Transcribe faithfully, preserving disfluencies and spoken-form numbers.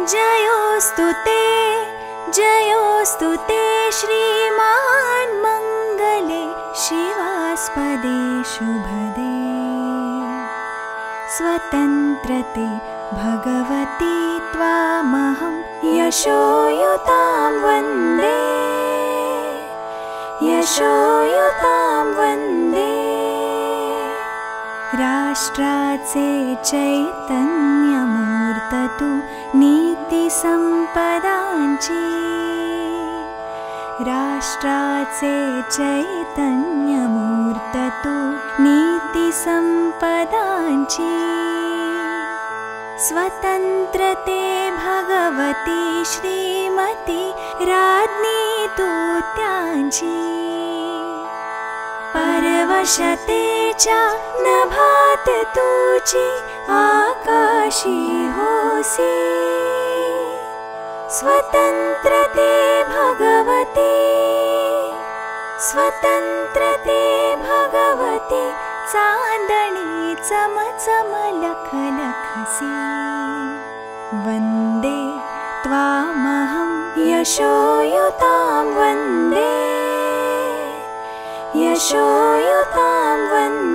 जयोस्तुते जयोस्तुते श्रीमान् मङ्गले शिवास्पदे शुभदे स्वतन्त्रते भगवती त्वामहं यशोयुतां वन्दे यशोयुतां वन्दे राष्ट्राचे चैतन्यमूर्त तु नीतिसंपदांची राष्ट्राचे चैतन्यमूर्त तु नीतिसंपदांची स्वतन्त्रते भगवती श्रीमती राज्ञी तु त्यांची परवशते च नभात तुझी आकाशी होसी स्वतन्त्रते भगवती स्वतन्त्रते भगवती चांदणी चम चम लख लखसी वन्दे त्वामहं यशोयुतां वन्दे यशोयुतां वन्दे